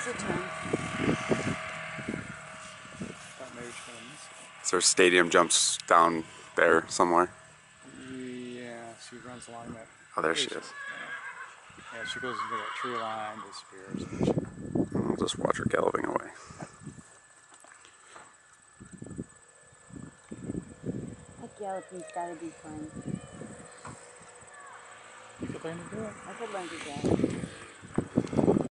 her turn. Thought maybe she gonna miss it. So her stadium jumps down there somewhere. Yeah, she runs along that. Oh, there she is. Yeah, she goes into that tree line, disappears. I'll just watch her galloping away. That galloping's gotta be fun. You could learn to do it. I could learn to gallop.